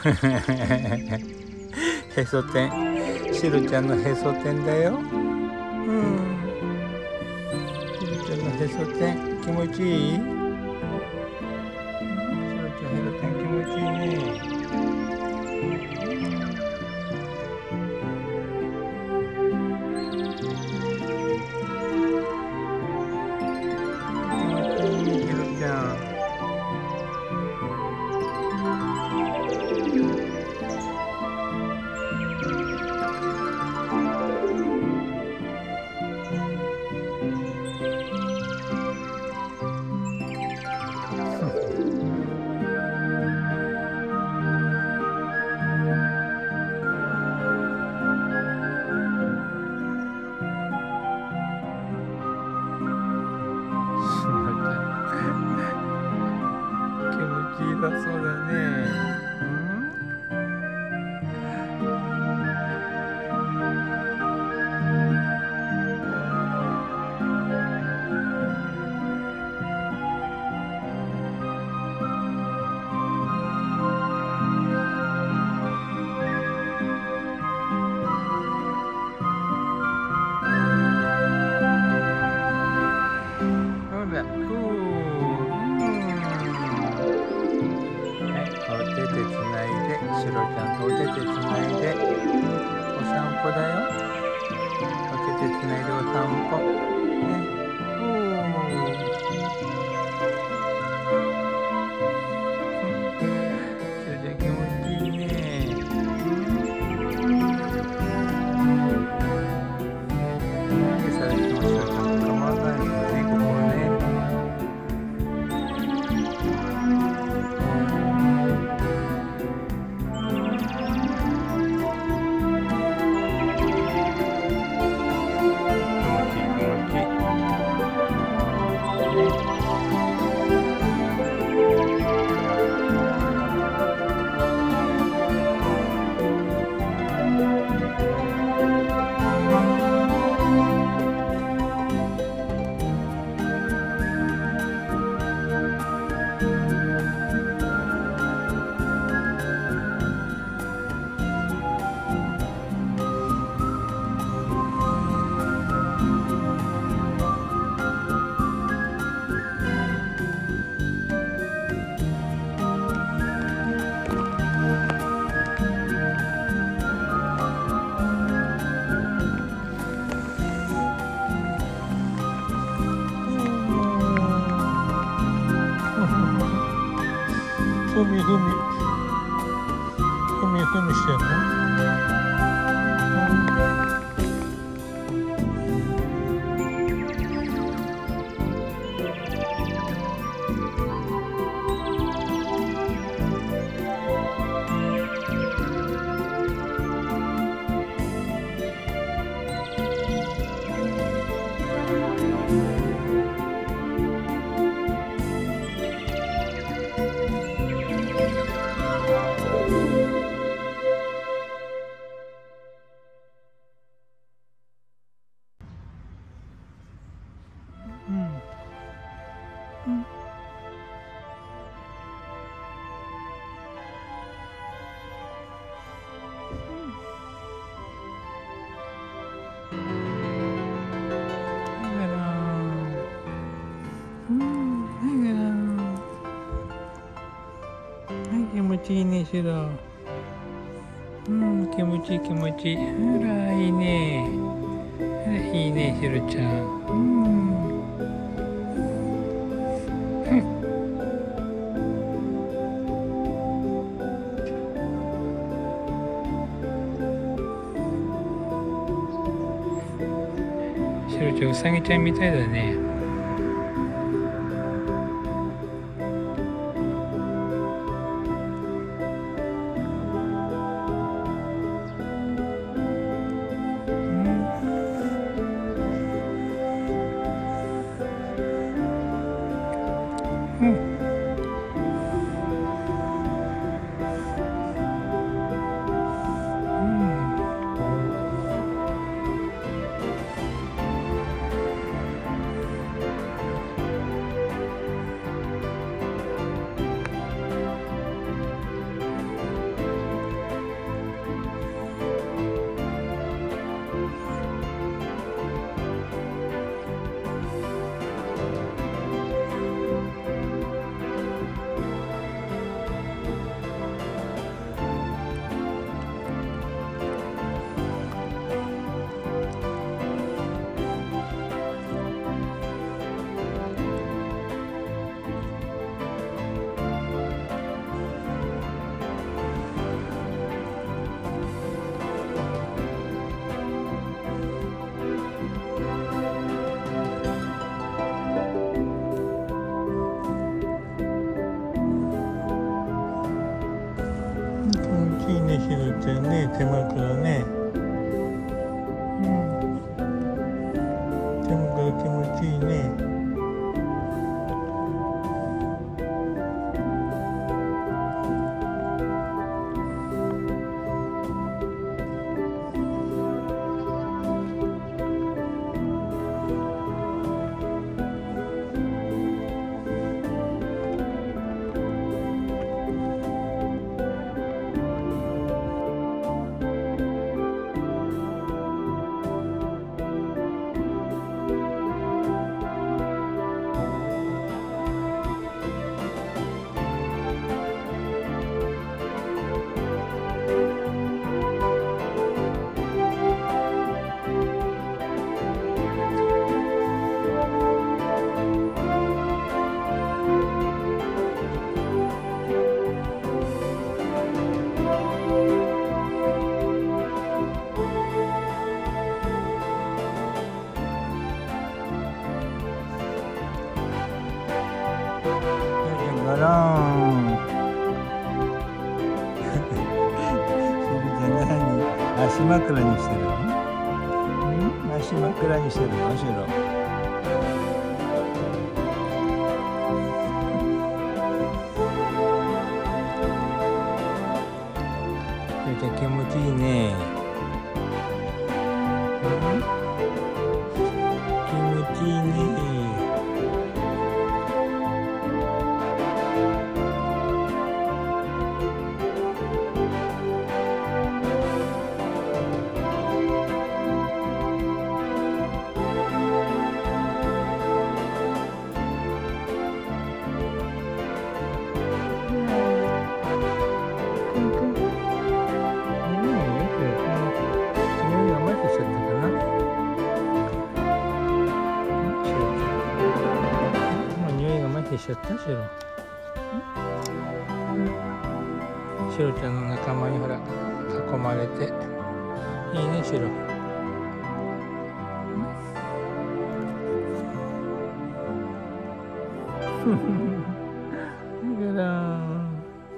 へそ天、しろちゃんのへそ天だよ。しろちゃんのへそ天気持ちいい？しろちゃんへそ天気持ちいいね。気持ちいいだそうだね。お手手つないで、しろちゃんとお手手つないでお散歩だよ。お手手つないでお散歩ね。しろちゃん気持ちいいね。今朝しろちゃん捕まらないのね、ここね。ふみしてんの？気持ちいいね、シロ。気持ちいい気持ちいい。あら、いいね。あら、いいね、シロちゃん。シロちゃん、うさぎちゃんみたいだね。 いいね、しろちゃんね、手枕ね。手枕気持ちいいね。ガラン足枕にしてるの？足枕にしてるの？シロ。じゃ気持ちいいね。気持ちいいね。しちゃったシロ。シロちゃんの仲間にほら囲まれていいねシロ。ガラン。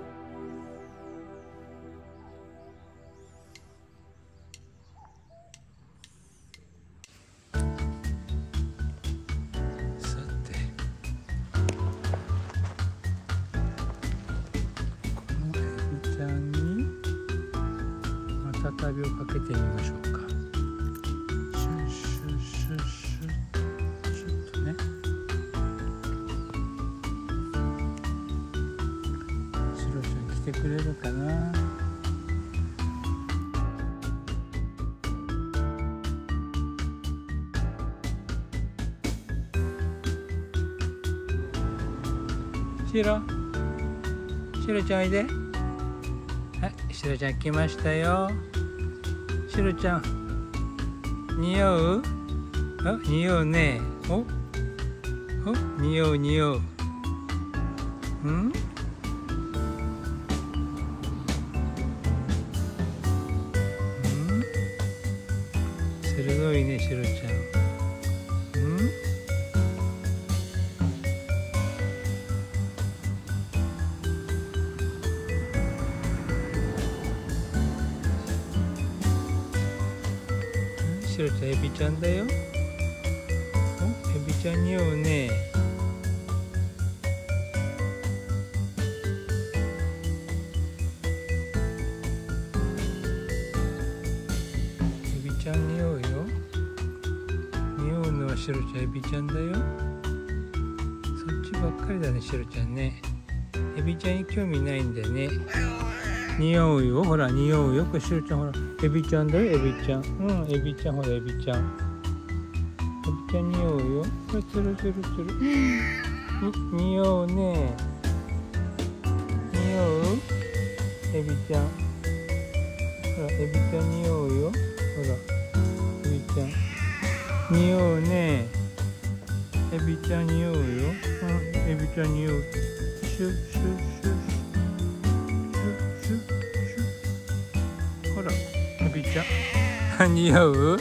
再びをかけてみましょうか。シュッシュッシュッシュッシュッとね。シロちゃん来てくれるかな。シロ、シロちゃんおいで。はい、シロちゃん来ましたよ。シロちゃん、匂う？あ、匂うね。お、匂う匂う。鋭いね、シロちゃん。シロちゃん、エビちゃんだよ。お、エビちゃん匂うね。エビちゃん匂うよ。匂うのはシロちゃん、エビちゃんだよ。そっちばっかりだね、シロちゃんね。エビちゃんに興味ないんだよね。匂うよ、ほら匂うよ。これシロちゃんほらエビちゃんだよ、エビちゃん。エビちゃん、ほらエビちゃん。エビちゃん匂うよ。これつるつるつる。匂うね。匂う？エビちゃん。ほらエビちゃん匂うよ。ほらエビちゃん。匂うね。エビちゃん匂うよ。エビちゃん匂う。シュッシュッシュッ。ほらエビちゃん似合う？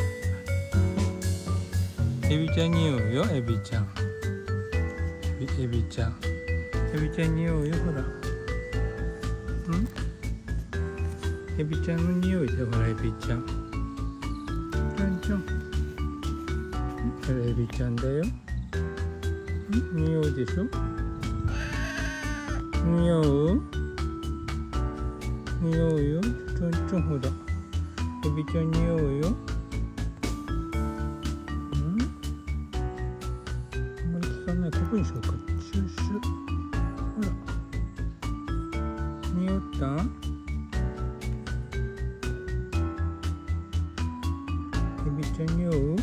エビちゃん似合うよ、エビちゃん。エビちゃん。エビちゃん似合うよ、ほら。 エビちゃんの匂いだよ、ほらエビちゃん。ちょんちょん。これエビちゃんだよ。匂いでしょ。匂う？匂うよ。ちょんちょん、ほら。エビちゃん匂うよ。あんまり効かない。ここにしようか。シュッシュッ。ほら。匂った？エビちゃん匂う？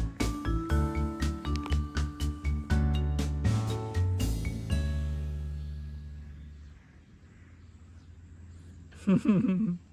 ふふふ。